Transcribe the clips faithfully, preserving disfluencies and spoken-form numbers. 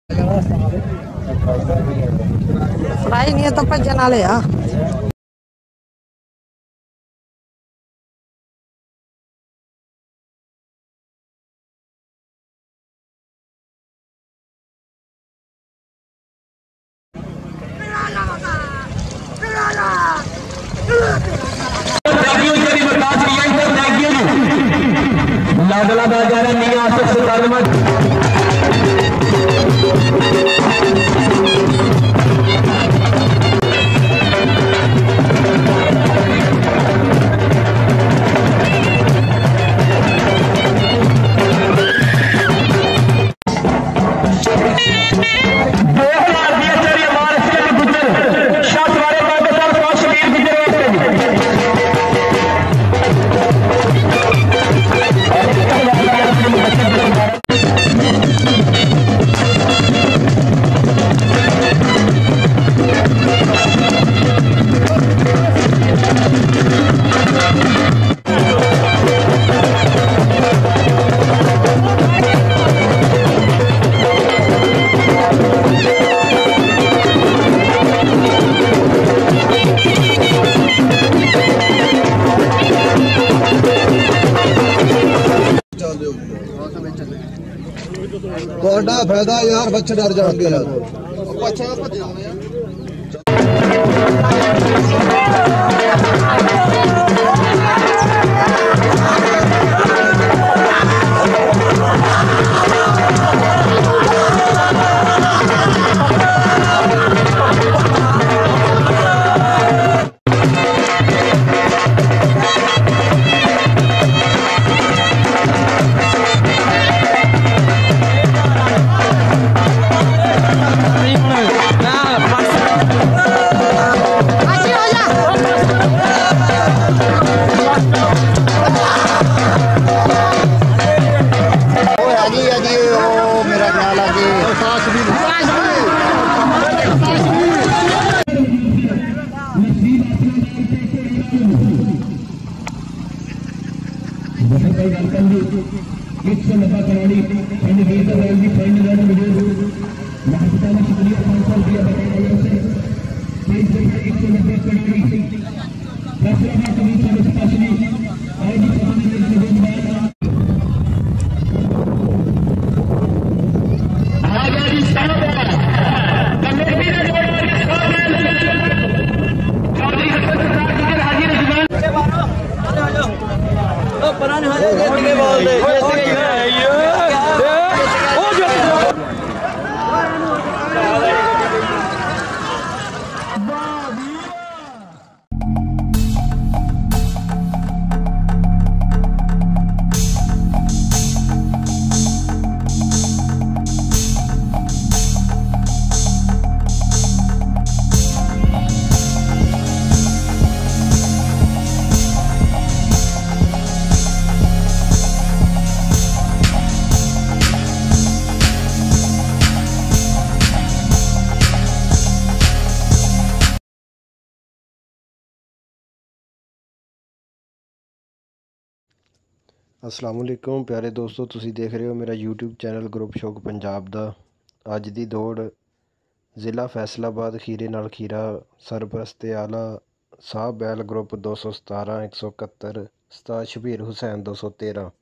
Fry नहीं है तो भजन वाले आ लाडला बाजार नहीं आ सकता ਤੁਹਾਡਾ फायदा यार बच्चे डर जाएंगे यार एक सौ नब्बे करोड़ी फंड वीर की फंड महत्वपूर्ण शुक्रिया पाँच सौ रुपया बताया से एक सौ नब्बे करोड़ी फैसला कभी सर्विस पासनी और भी अस्सलाम वालेकुम प्यारे दोस्तों, तुसी देख रहे हो मेरा यूट्यूब चैनल ग्रुप शौक पंजाब दा। अज दी दौड़ ज़िला फैसलाबाद खीरे नाल खीरा सरपरस्ते आला साहब बैल ग्रुप दो सौ सतारह एक सौ इकहत्तर उस्ताद शबीर हुसैन दो सौ तेरह।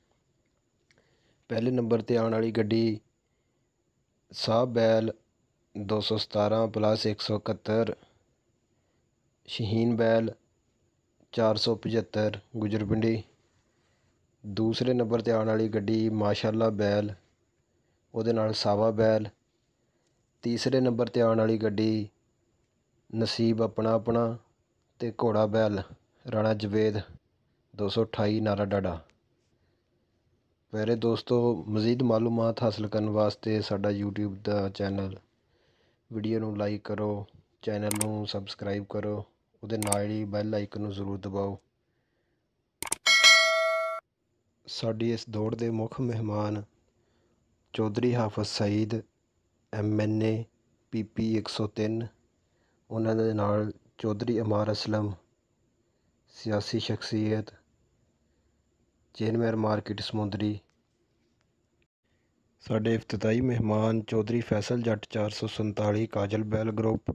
पहले नंबर ते आने वाली गड्डी साहब बैल दो सौ सतारह प्लस एक सौ इकहत्तर, शहीन बैल चार सौ पचहत्तर गुजरपिंडी। दूसरे नंबर ते आने वाली गड्डी माशाअल्लाह बैल उहदे नाल सावा बैल। तीसरे नंबर ते आने वाली गड्डी नसीब अपना अपना ते घोड़ा बैल राणा जवेद दो सौ अठाई नारा डाडा। प्यारे दोस्तों, मज़ीद मालूमात हासिल करने वास्ते साडा यूट्यूब दा चैनल वीडियो नूं लाइक करो, चैनल नूं सबसक्राइब करो, उहदे नाल ही बैल आइकन नूं जरूर दबाओ। साडी इस दौड़ के मुख मेहमान Chaudhary Hafiz Saeed M N A P P एक सौ तीन, उन्होंने नाल चौधरी अमार असलम सियासी शख्सियत चेयरमैन मार्केट समुंदरी, साढ़े इफ्तिताई मेहमान चौधरी फैसल जट चार सौ संताली काजल बैल ग्रुप।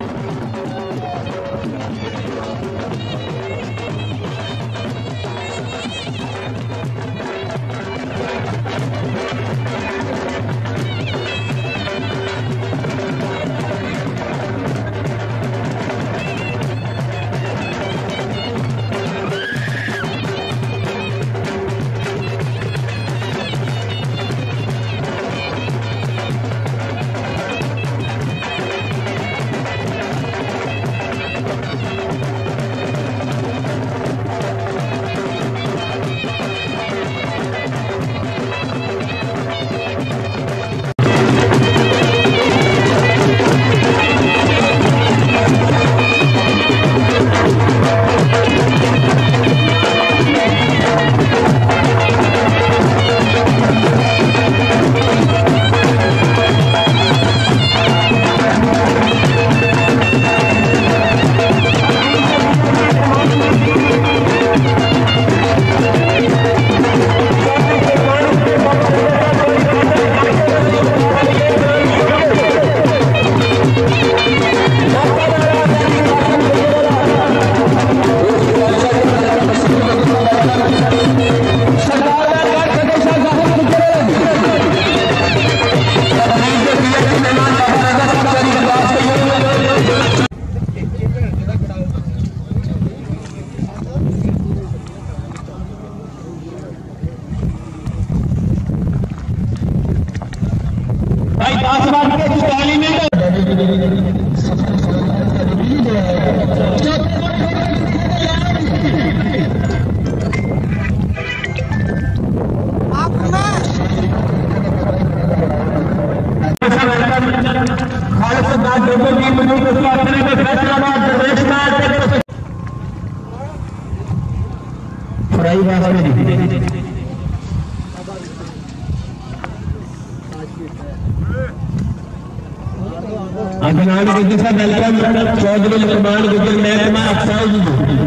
अदनान गुजर साहब वेलकम। चौधरी लकमान गुजर महकमा अफसाई जी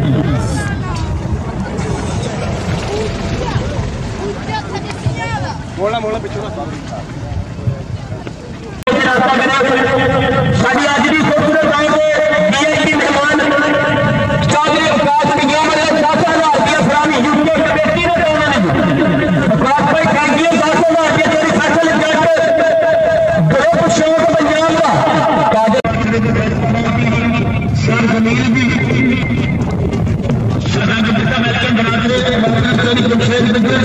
मोड़ा मोड़ा पिछड़ा साड़ी आज की खूबसूरत आएंगे वीआईपी मेहमान चौधरी अवकाश की उम्र है दस हजार रुपया फरामी यूके कमेटी ने उन्होंने अवकाश भाई थैंक यू दस हजार रुपया तेरी फसल जट ग्रुप शौक पंजाब का सर जमील भी शहजाद का वेलकम बनाते हैं मदद तेरी खुशेद बिजनेस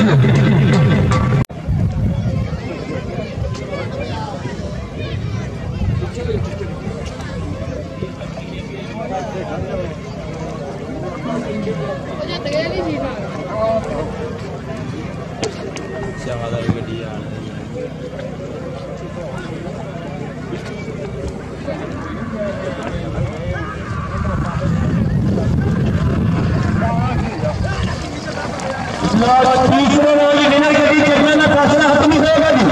तीसरे वाली विनर के बीच में फैसला खत्म होगा जी।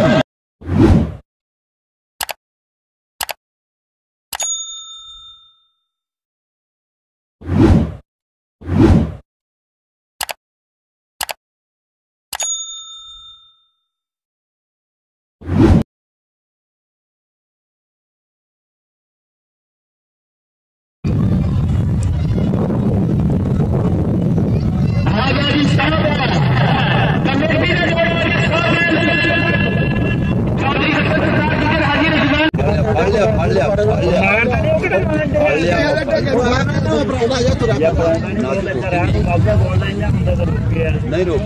नहीं रोक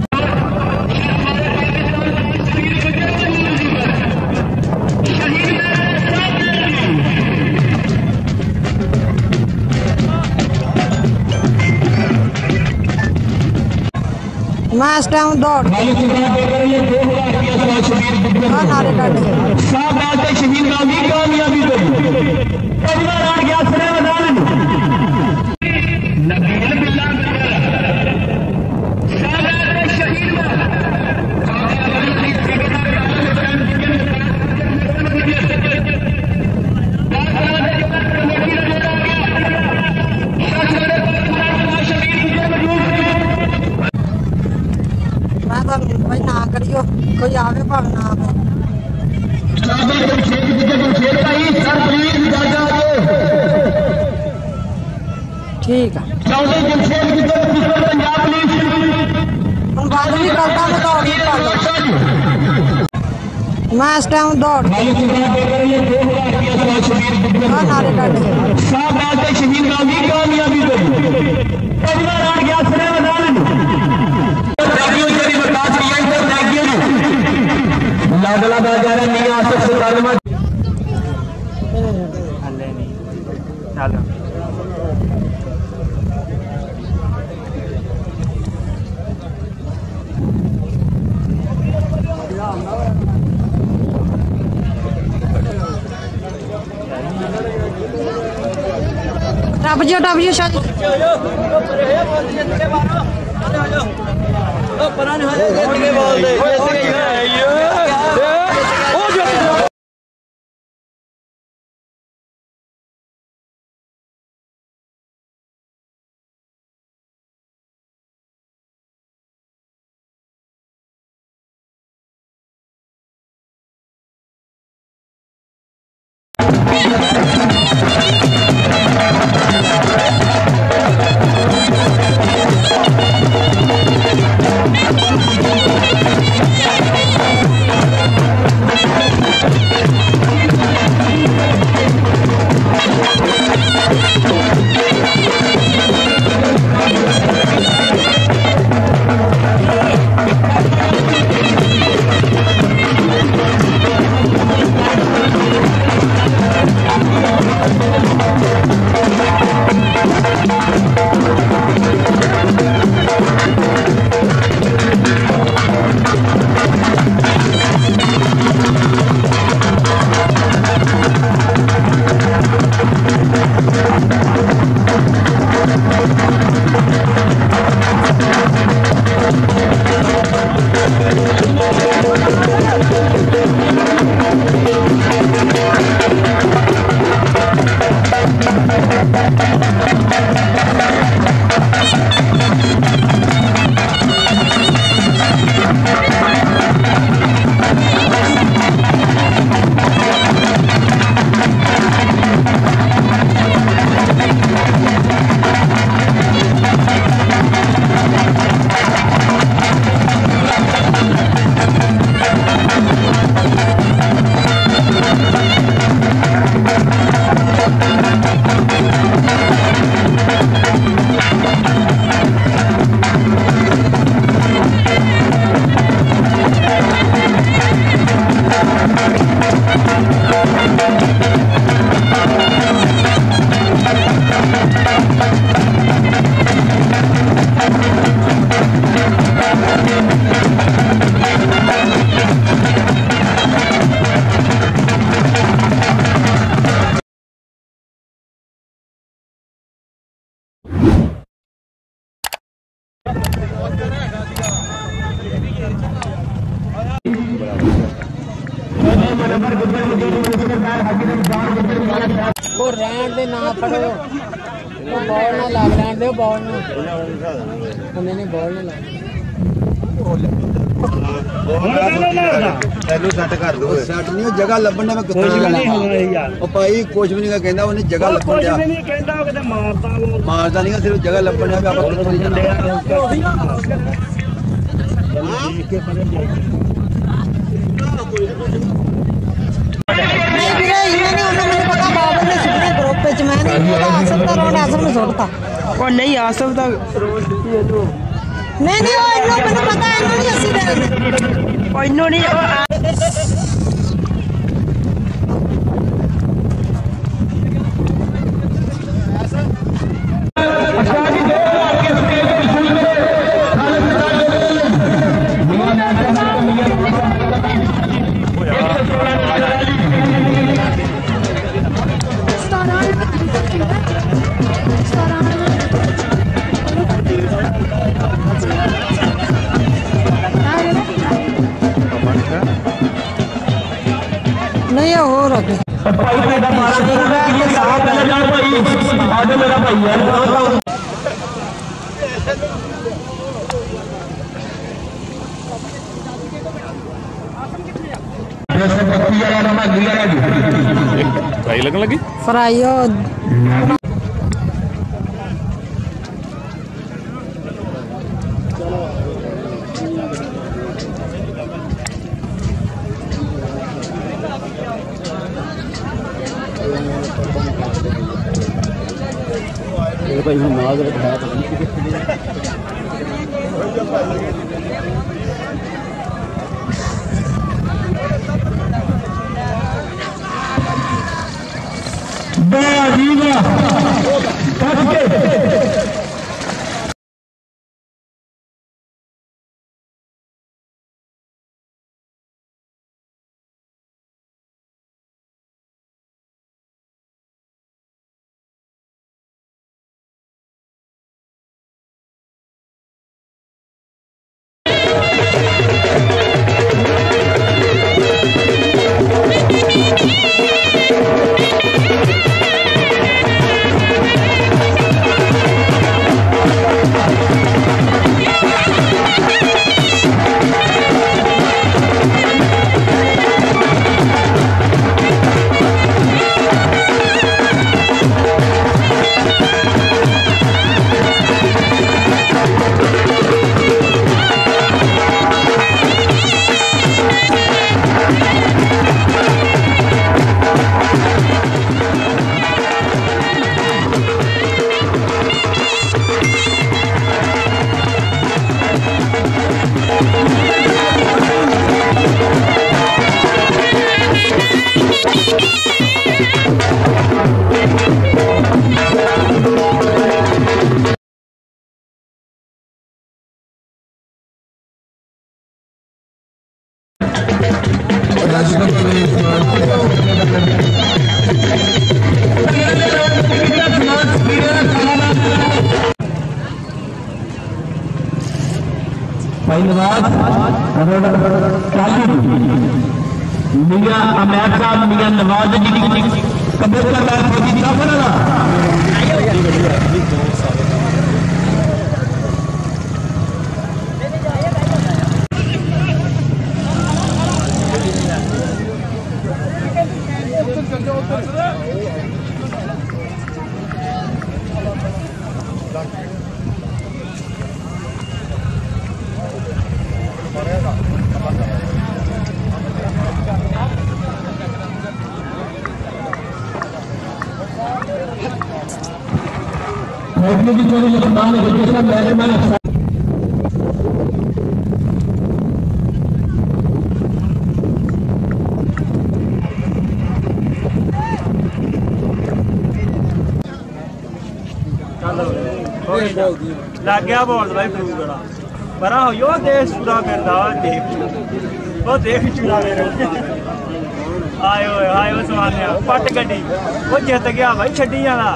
मैं इस टाइम दौड़ भाई ना करियो कोई आवे भाव ना आवे। ठीक है हम बात नहीं करता मैं दौड़ नहीं पाता मैं इस टाइम दौड़ हाँ नारे काटे लागला बाजार नहीं आ सकता चलो टप जियो टप जियो शादी वो रहन दे ना फड़ो वो बॉल ना लग रहन दे बॉल ना नहीं नहीं बॉल ना लग ਤੈਨੂੰ ਸੈੱਟ ਕਰ ਦੋ ਸੈੱਟ ਨਹੀਂ ਜਗ੍ਹਾ ਲੱਭਣ ਦਾ ਮੈਂ ਕਿੱਥੇ ਜਾਣਾ ਉਹ ਭਾਈ ਕੁਝ ਵੀ ਨਹੀਂ ਕਹਿੰਦਾ ਉਹਨੇ ਜਗ੍ਹਾ ਲੱਭਣ ਦਾ ਕੁਝ ਵੀ ਨਹੀਂ ਕਹਿੰਦਾ ਉਹ ਕਿਤੇ ਮਾਰਦਾ ਮਾਰਦਾ ਨਹੀਂ ਸਿਰਫ ਜਗ੍ਹਾ ਲੱਭਣ ਦਾ ਆਪਾਂ ਕਿੱਥੇ और नहीं आ सकता नहीं नहीं वो इन्हों मैंने पता है इन्हों नहीं अस्सी दे और इन्हों नहीं नहीं हो रखे दो सौ बत्ती वाला रमा गिया फ्राई लगने लगी फ्राई हो भाई हम नाज रखा मियां अमैर साहब मियां नवाज जी कबूतर फौजी साहब की चोरी लखनऊ में विदेशा मैनेजमेंट लग गया बोल भाई फ्रूट बड़ा बड़ा हो यो देश पूरा करता देख वो देख चुना मेरे आयो आयो सवाल पट गड्डी वो जित गया भाई छड्डी वाला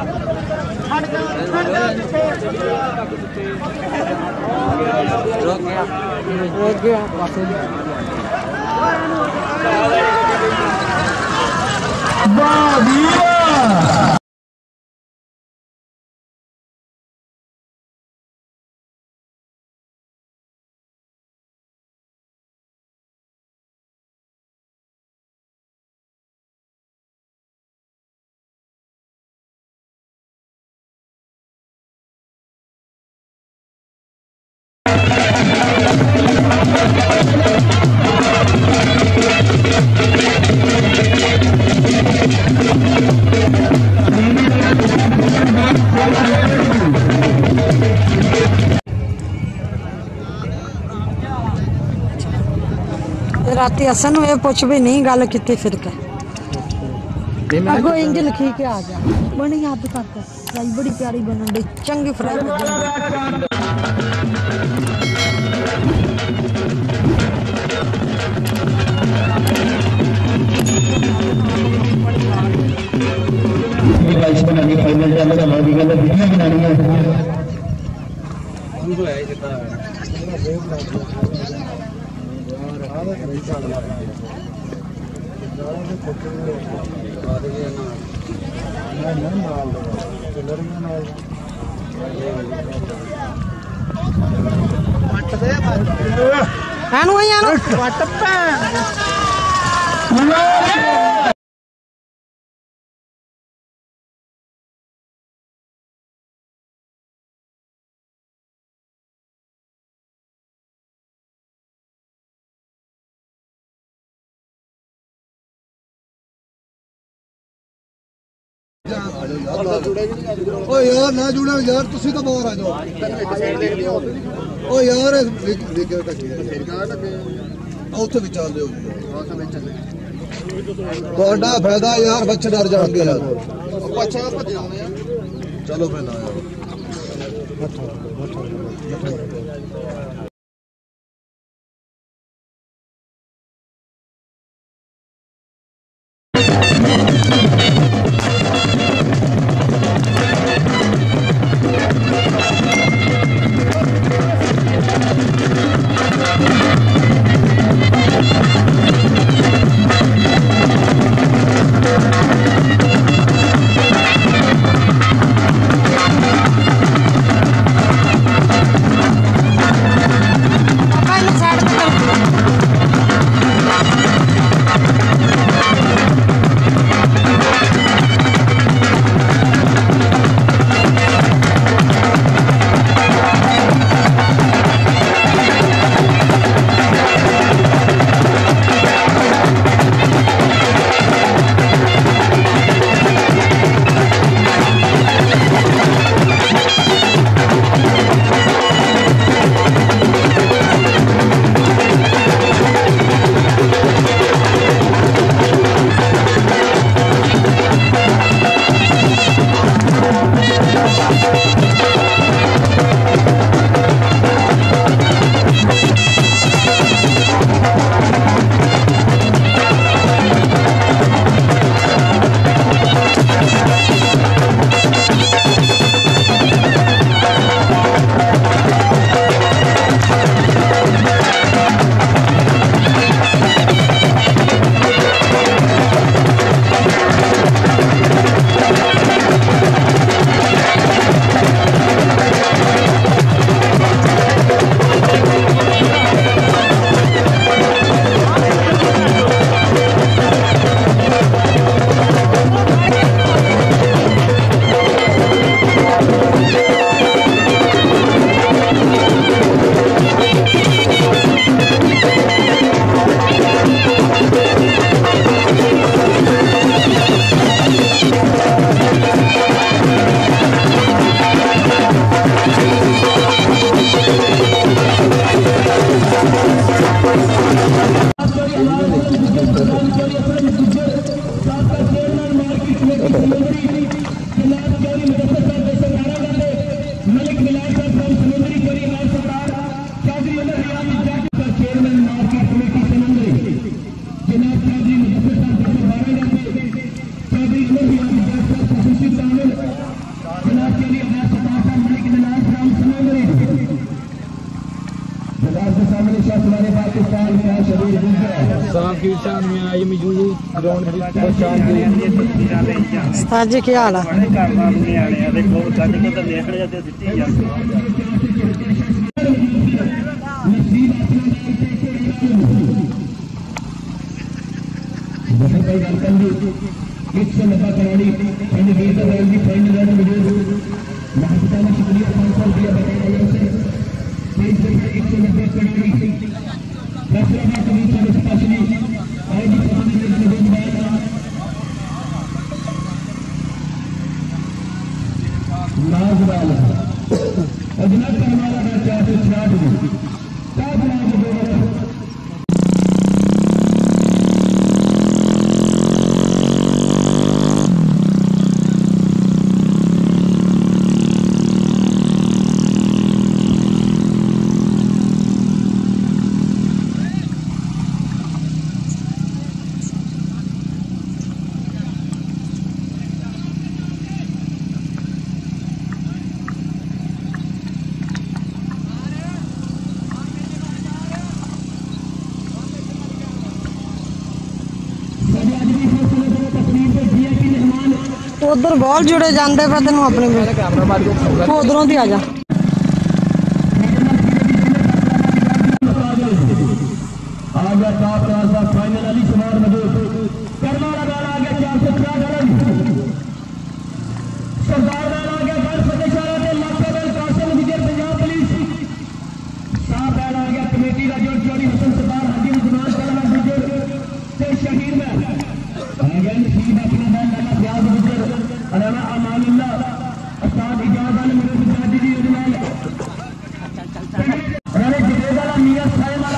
राती असन हुए पुछ भी नहीं गल की फिर के अगो इंज लिखी के आ जा बनी हद तक फ्राई बड़ी प्यारी बनन दी चंगी फ्राई बनानी फाइनल वीडियो बनानी है ओ यार ना जुड़ा यार तुसी तो बाहर आ जाओ ओ यार उत्थे भी चल दो ਤੁਹਾਡਾ फायदा यार बच्चे डर जाएंगे यार चलो फिर ना यार उस्ताद जी क्या हाल है? उधर बॉल जुड़े जाते पे तेन अपने उधरों ही आ जा फाइनल राणा अमानुल्लाह उस्ताद इजाज वाले मेरे सजादी जी उजलाल राणा जवेद वाला मियां साहिब वाला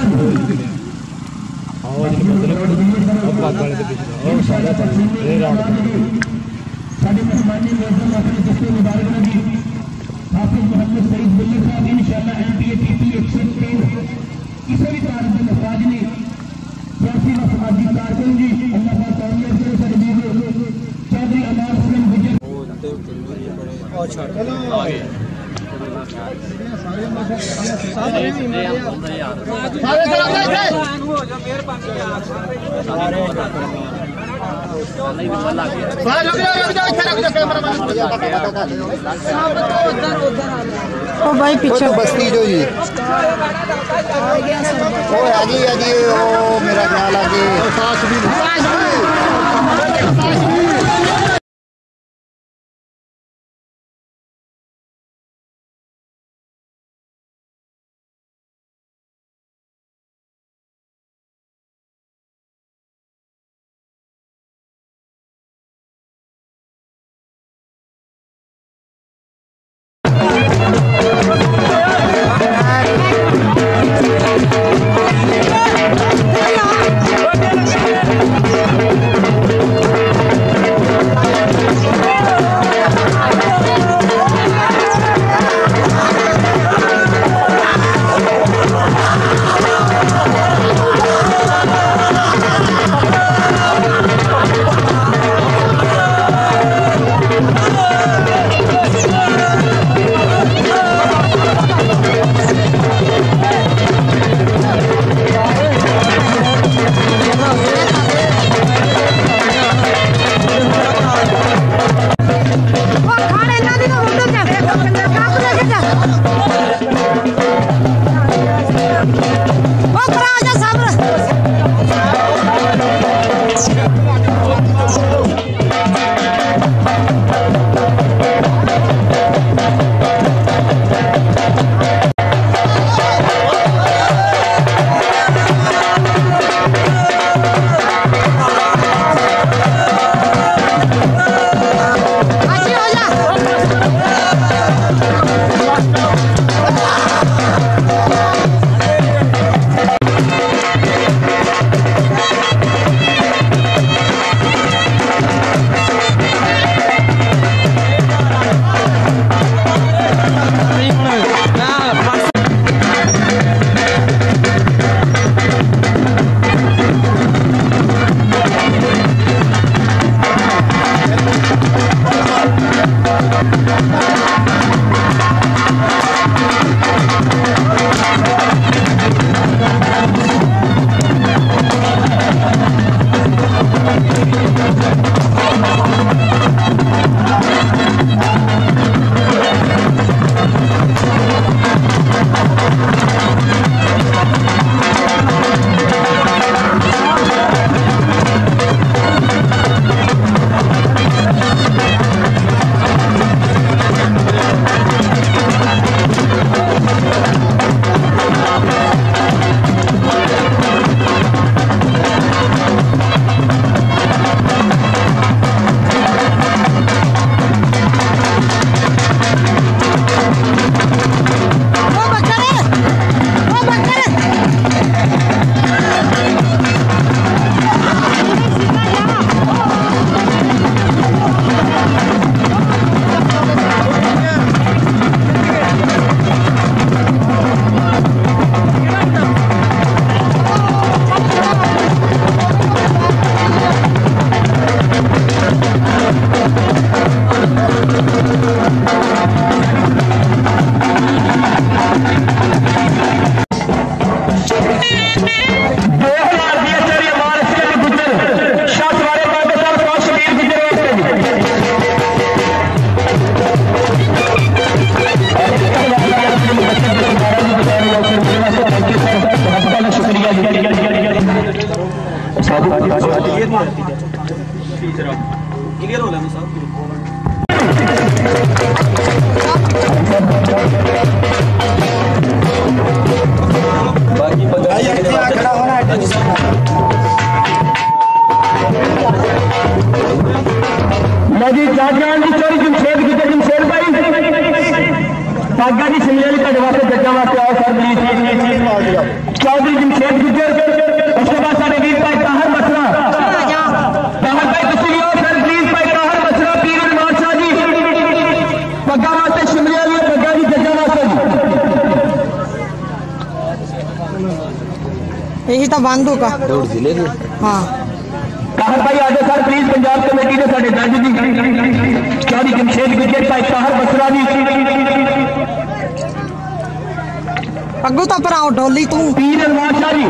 आवाज मतलब अब बात वाले के पीछे और सारा ये राउंड साडे मेहमानी मौजूद अपने दोस्तों मुबारक नबी हाफिज मोहम्मद सईद बुल्ली साहब इंशाल्लाह एमपीए टीपी एक सौ तीन किसी भी तारीख में मुहताज ने सियासी व समाजी कारकुन जी अल्लाह पाक तौफीक दे साडे वीर चौधरी अमर हुसैन गुजर और छोड़ आगे सारे सारे ओ भाई पीछे बस्ती जो जी ओ आजी आजी ओ मेरा ख्याल आगे क्लियर हो गया साहब। बाकी खड़ा होना है। तो बंद होगा दौड़ जिले की हाँ ताहर भाई आगे सर प्लीज पंजाब कमेटी के साडे जज जी चौधरी जमशेद गुजर भाई ताहर बसरा जी अगू तो पर डोली तू पीर अनवार शाह जी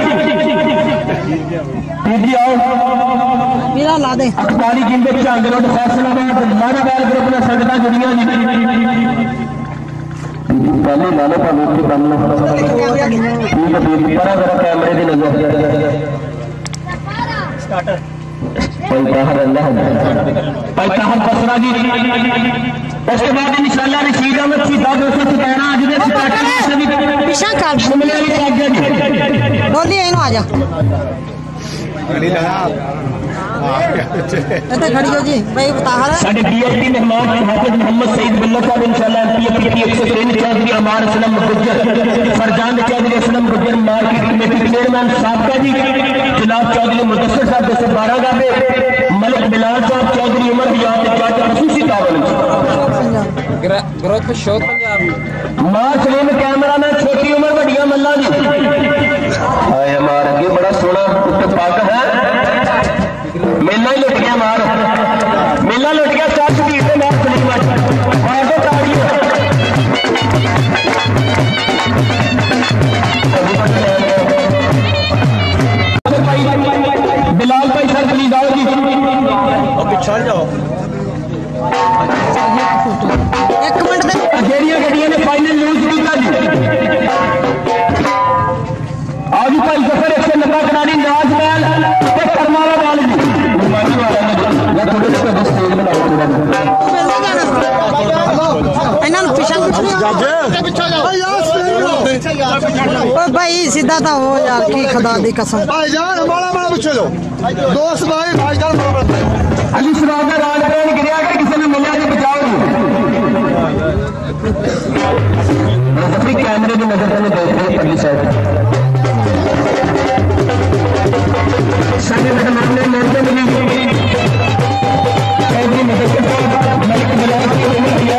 पीर जी आओ मेरा ला दे अखबारी जिंदे झांग रोड फैसलाबाद लारावाल ग्रुप ने संगतां जुड़ियां जी पहले लालो पर लोग बन लो ठीक है बड़ा बड़ा कैमरे दी नजर स्टार्टर भाई ताहर अल्लाह भाई ताहर बसरा जी उसके बाद इंशाअल्लाह रशीद अहमद की दो सौ सतारह आज दे स्टार्टर सभी पीछा कर शिमले वाली टैग जी डोली इनो आ जा गाड़ी लगा इधर खड़ी हो जी भाई बता रहा साडे वीआईपी मेहमान हाफिज मोहम्मद सईद बिल्ला साहब इंशाअल्लाह एमपीपी एक सौ तीन Chaudhary Ammar Aslam Gujjar Farzan Chaudhary Aslam Gujjar market committee chairman साबका जी जनाब चौधरी मुदस्सिर साहब दो सौ बारह गाबे मलिक बिलाल साहब चौधरी उमर बियान के चाचा खसूसी तावन ग्रुप शो पंजाब मां सलीम कैमरामैन छोटी उम्र बड़िया मल्ला जी हाय हमार अगे बड़ा सोना उत्ते पग है मेला ही लुट गया मार मेला लुट गया चार स्पीड से मार सलीम मार दो ताड़ी बिलाल भाई सर प्लीज आओ जी पिछड़ जाओ एक मिनट दे ਜਿਹੜੀਆਂ ਗੱਡੀਆਂ ਨੇ ਫਾਈਨਲ ਲੂਜ਼ ਕੀਤਾ ਜੀ ਆਓ ਜੀ ਭਾਈ ਜ਼ਫਰ ਇੱਕ ਸੌ ਨੱਬੇ ਕਨਾਡੀ ਨਾਜ਼ ਮਹਿਲ ਤੇ ਕਰਮਾਲਾ ਵਾਲ ਜੀ ਮਾਨੀ ਵਾਲਾ ਨੇ ਜਾਂ ਥੋੜੇ ਜਿਹੇ ਸਟੇਜ ਬਣਾਓ ਥੋੜਾ ਇਹਨਾਂ ਨੂੰ ਪਿਛਾ ਪਿੱਛੇ ਜਾਓ ਓਏ ਭਾਈ ਸਿੱਧਾ ਤਾਂ ਹੋ ਯਾਰ ਕੀ ਖੁਦਾ ਦੀ ਕਸਮ ਭਾਈ ਜਾਨ ਮਾਲਾ ਮਾਲਾ ਪਿੱਛੇ ਜਾਓ ਦੋਸਤ ਭਾਈ ਭਾਈ ਜਾਨ ਅਲੀ ਸਰਾਬ ਦਾ ਰਾਜ ਪੈਣ ਗਿਰਿਆ ਕਿ ਕਿਸੇ ਨੇ ਮਿਲਿਆ ਤੇ ਬਚਾਓ ਜੀ अपनी कैमरे की नजर में देख रहे अगली साइड सारे मेहमान ने मौके मिली मदद के साथ मलिक बिलाल की उम्र दिया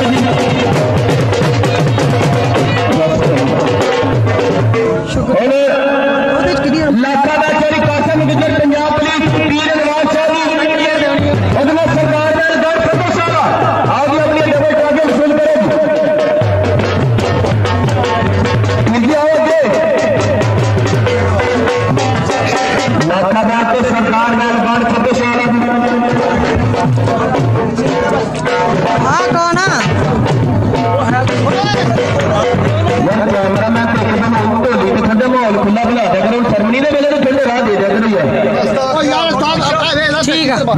लाखा चौधरी कासिम गुजर पंजाब पुलिस पीर अनवार शाह जी सरकार ने दर खतो सारा आज अपनी डबल टागे वसूल करेगी सरकार हाँ कौन कैमरा मैन ढोली के ठंडे माहौल खुला बना दिया करो सरमनी के वेले तो ठंडे राह दे दिया करो ठीक है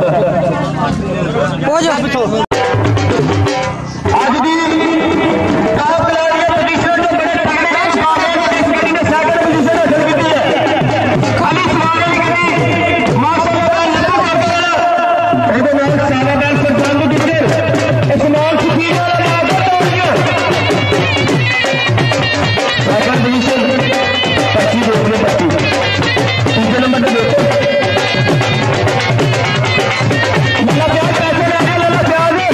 हो जाओ आज भी टॉप खिलाड़ी पोजीशन तो बड़े तगड़े हैं सारे इस गड्डी ने सेकंड पोजीशन हासिल की है खाली समाने की गड्डी माशाल्लाह लगा करके ਇਹਦੇ ਨਾਲ ਸਾਰਾ ਬੈਲ ਸਰਦਾਰ ਨੂੰ ਦਿੱਤੇ ਇਸ ਨਾਲ ਸੁਖੀਰ ਵਾਲਾ ਲਾ ਕੇ ਤੋੜਿਆ सेकंड पोजीशन पच्चीस दूसरे पच्चीस तीसरे नंबर पे देखो मतलब प्यार पैसे लगे लगा प्यार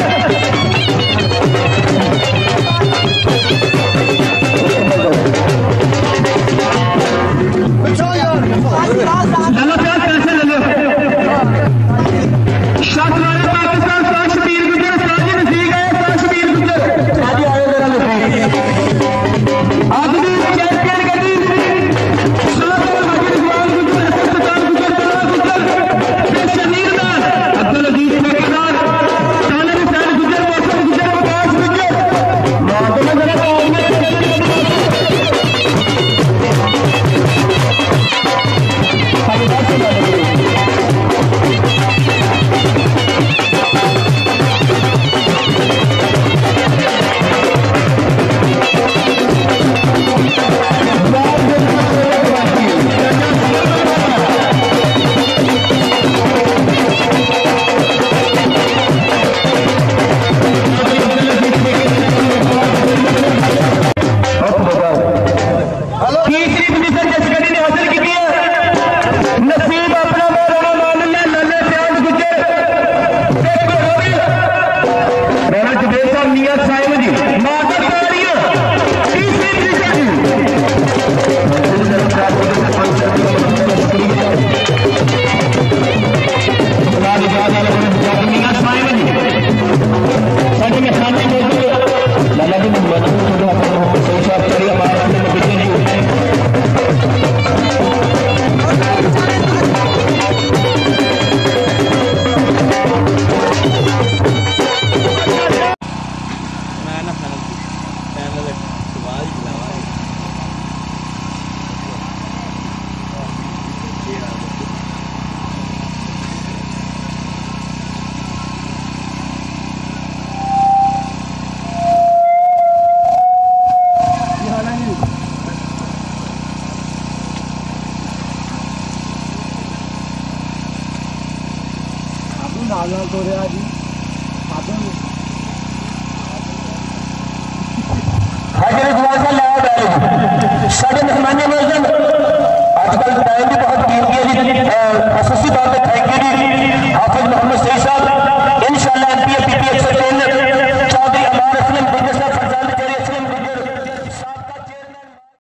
नाल नाल तोड़िया जी हाजिर जवान सा लाया बैल साढ़े मेहमानी में अजकल टाइम भी बहुत कीमती है जी खसूसी तौर पर थैंक यू